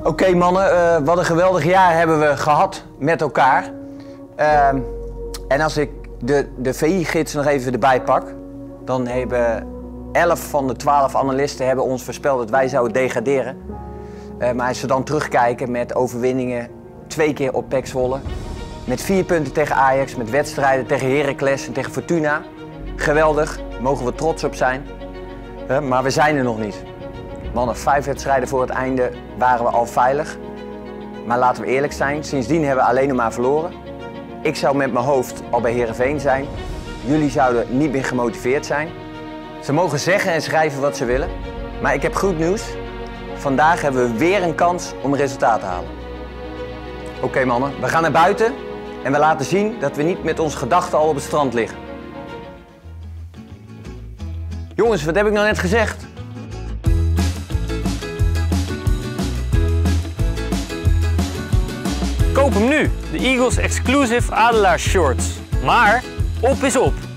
Oké, mannen, wat een geweldig jaar hebben we gehad met elkaar. En als ik de VI-gids nog even erbij pak, dan hebben 11 van de 12 analisten hebben ons voorspeld dat wij zouden degraderen. Maar als we dan terugkijken met overwinningen 2 keer op PEC Zwolle, met 4 punten tegen Ajax, met wedstrijden tegen Heracles en tegen Fortuna. Geweldig, daar mogen we trots op zijn. Maar we zijn er nog niet. Mannen, 5 wedstrijden voor het einde waren we al veilig. Maar laten we eerlijk zijn, sindsdien hebben we alleen nog maar verloren. Ik zou met mijn hoofd al bij Heerenveen zijn. Jullie zouden niet meer gemotiveerd zijn. Ze mogen zeggen en schrijven wat ze willen. Maar ik heb goed nieuws. Vandaag hebben we weer een kans om een resultaat te halen. Oké, mannen, we gaan naar buiten en we laten zien dat we niet met onze gedachten al op het strand liggen. Jongens, wat heb ik nou net gezegd? Koop hem nu, de Eagles Exclusive Adelaar Shorts. Maar op is op!